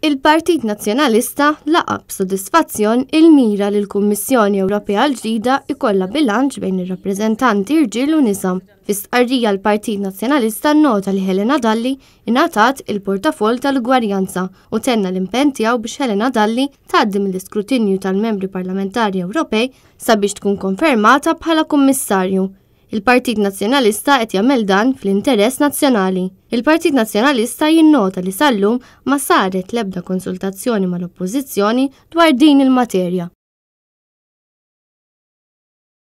Il-Partit Nazzjonalista laqab b'sodisfazzjon il-mira li l-Kummissjoni Ewropea l-ġdida ikollha bilanċ bejn ir-rappreżentanti irġiel u nisa. Fi-stqarrija l-Partit Nazzjonalista nnota li Helena Dalli ingħatat il-portafoll tal-ugwaljanza u tenna l-impenn tiegħu biex Helena Dalli tgħaddi mill-iskrutinju tal-membri parlamentari Ewropej sabiex tkun konfermata bħala kummissarju. Il-Partit Nazzjonalista qed jagħmel dan fl-interess nazzjonali. Il-Partit Nazzjonalista jinnota li sal-lum ma saret l-ebda konsultazzjoni mal-Oppożizzjoni dwar din il-materja.